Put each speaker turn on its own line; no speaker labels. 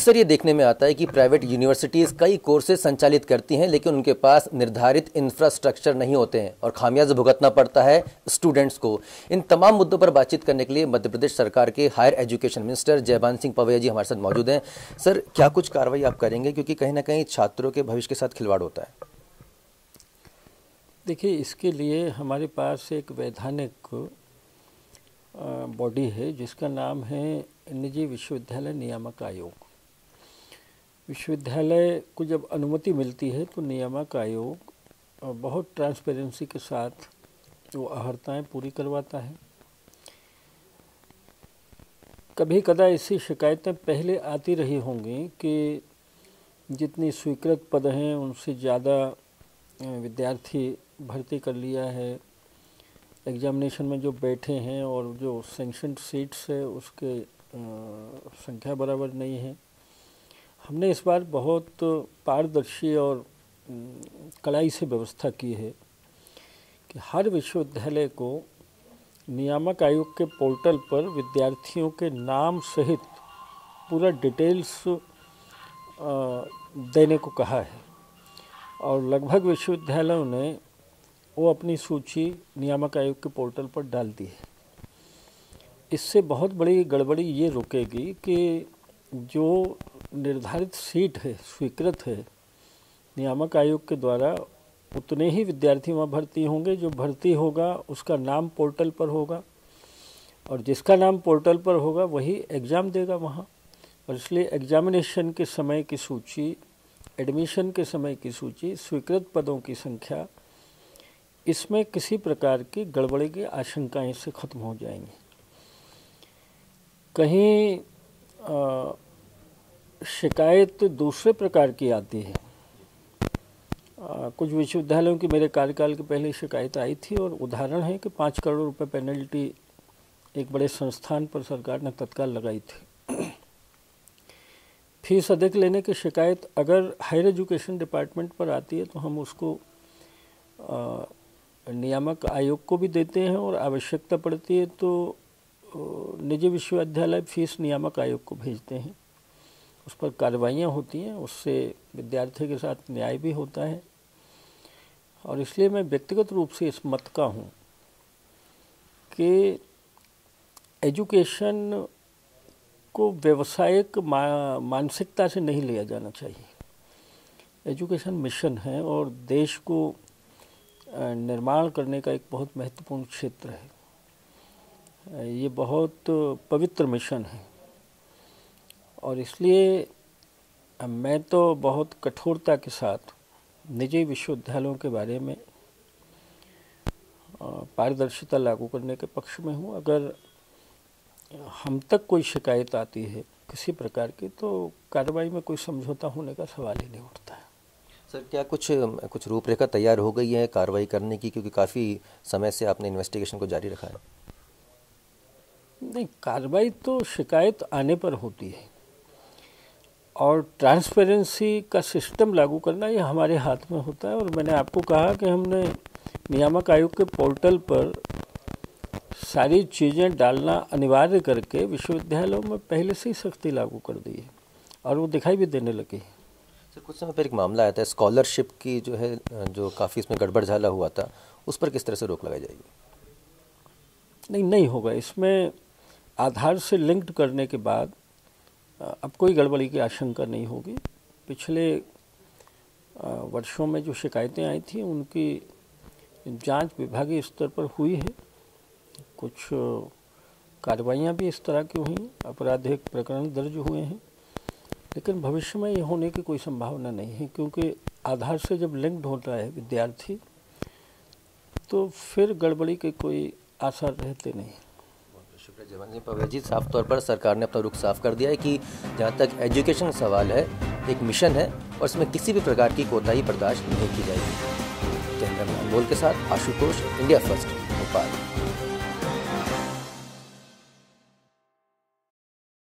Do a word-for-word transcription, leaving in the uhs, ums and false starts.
अक्सर ये देखने में आता है कि प्राइवेट यूनिवर्सिटीज़ कई कोर्सेज संचालित करती हैं, लेकिन उनके पास निर्धारित इंफ्रास्ट्रक्चर नहीं होते हैं और खामियाजा भुगतना पड़ता है स्टूडेंट्स को। इन तमाम मुद्दों पर बातचीत करने के लिए मध्य प्रदेश सरकार के higher education minister Jaibhan Singh Pawaiya ji हमारे साथ मौजूद हैं। सर, क्या कुछ कार्रवाई आप करेंगे, क्योंकि कहीं ना कहीं छात्रों के भविष्य के साथ खिलवाड़ होता है?
देखिए, इसके लिए हमारे पास एक वैधानिक बॉडी है जिसका नाम है निजी विश्वविद्यालय नियामक आयोग। विश्वविद्यालय को जब अनुमति मिलती है तो नियामक आयोग बहुत ट्रांसपेरेंसी के साथ वो अहर्ताएँ पूरी करवाता है। कभी कदा ऐसी शिकायतें पहले आती रही होंगी कि जितनी स्वीकृत पद हैं उनसे ज़्यादा विद्यार्थी भर्ती कर लिया है, एग्जामिनेशन में जो बैठे हैं और जो सेंक्शनड सीट्स है उसके संख्या बराबर नहीं है। हमने इस बार बहुत पारदर्शी और कड़ाई से व्यवस्था की है कि हर विश्वविद्यालय को नियामक आयोग के पोर्टल पर विद्यार्थियों के नाम सहित पूरा डिटेल्स देने को कहा है और लगभग विश्वविद्यालयों ने वो अपनी सूची नियामक आयोग के पोर्टल पर डाल दी है। इससे बहुत बड़ी गड़बड़ी ये रुकेगी कि जो निर्धारित सीट है, स्वीकृत है नियामक आयोग के द्वारा, उतने ही विद्यार्थी वहाँ भर्ती होंगे। जो भर्ती होगा उसका नाम पोर्टल पर होगा और जिसका नाम पोर्टल पर होगा वही एग्ज़ाम देगा वहाँ। और इसलिए एग्जामिनेशन के समय की सूची, एडमिशन के समय की सूची, स्वीकृत पदों की संख्या, इसमें किसी प्रकार की गड़बड़ी की आशंकाएं से ख़त्म हो जाएंगी। कहीं आ, शिकायत दूसरे प्रकार की आती है। आ, कुछ विश्वविद्यालयों की मेरे कार्यकाल के पहले शिकायत आई थी और उदाहरण है कि पाँच करोड़ रुपए पेनल्टी एक बड़े संस्थान पर सरकार ने तत्काल लगाई थी। फीस अधिक लेने की शिकायत अगर हायर एजुकेशन डिपार्टमेंट पर आती है तो हम उसको आ, नियामक आयोग को भी देते हैं और आवश्यकता पड़ती है तो निजी विश्वविद्यालय फीस नियामक आयोग को भेजते हैं। उस पर कार्रवाइयाँ होती हैं, उससे विद्यार्थी के साथ न्याय भी होता है। और इसलिए मैं व्यक्तिगत रूप से इस मत का हूँ कि एजुकेशन को व्यवसायिक मा, मानसिकता से नहीं लिया जाना चाहिए। एजुकेशन मिशन है और देश को निर्माण करने का एक बहुत महत्वपूर्ण क्षेत्र है। ये बहुत पवित्र मिशन है और इसलिए मैं तो बहुत कठोरता के साथ निजी विश्वविद्यालयों के बारे में पारदर्शिता लागू करने के पक्ष में हूँ। अगर हम तक कोई शिकायत आती है किसी प्रकार की तो कार्रवाई में कोई समझौता होने का सवाल ही नहीं उठता है।
सर, क्या कुछ कुछ रूपरेखा तैयार हो गई है कार्रवाई करने की, क्योंकि काफ़ी समय से आपने इन्वेस्टिगेशन को जारी रखा है?
नहीं, कार्रवाई तो शिकायत आने पर होती है और ट्रांसपेरेंसी का सिस्टम लागू करना ये हमारे हाथ में होता है। और मैंने आपको कहा कि हमने नियामक आयोग के पोर्टल पर सारी चीज़ें डालना अनिवार्य करके विश्वविद्यालयों में पहले से ही सख्ती लागू कर दी है और वो दिखाई भी देने लगी है।
सर, कुछ समय पहले एक मामला आया था स्कॉलरशिप की, जो है जो काफ़ी इसमें गड़बड़ झाला हुआ था, उस पर किस तरह से रोक लगाई जाएगी?
नहीं नहीं होगा। इसमें आधार से लिंक्ड करने के बाद अब कोई गड़बड़ी की आशंका नहीं होगी। पिछले वर्षों में जो शिकायतें आई थी उनकी जांच विभागीय स्तर पर हुई है। कुछ कार्रवाइयाँ भी इस तरह की हुई, आपराधिक प्रकरण दर्ज हुए हैं, लेकिन भविष्य में ये होने की कोई संभावना नहीं है क्योंकि आधार से जब लिंक्ड होता है विद्यार्थी तो फिर गड़बड़ी के कोई आसार रहते नहीं।
शुक्रिया जयभान सिंह पवैया जी। साफ तौर पर सरकार ने अपना रुख साफ कर दिया है कि जहाँ तक एजुकेशन सवाल है, एक मिशन है और इसमें किसी भी प्रकार की कोताही बर्दाश्त नहीं की जाएगी। कैमरामैन अनमोल के साथ आशुतोष, इंडिया फर्स्ट, भोपाल।